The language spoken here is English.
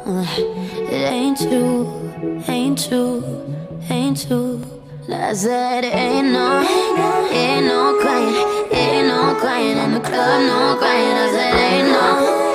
It ain't true, ain't true, ain't true. I said ain't no crying, ain't no crying in the club, no crying. I said ain't no